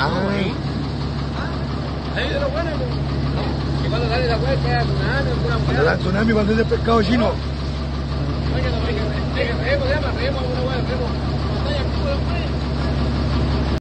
Ahí de lo bueno, y cuando sale la hueá queda tsunami, alguna hueá. Cuando da tsunami, cuando es de pescado chino. Remo, una hueá, remo. Montaña,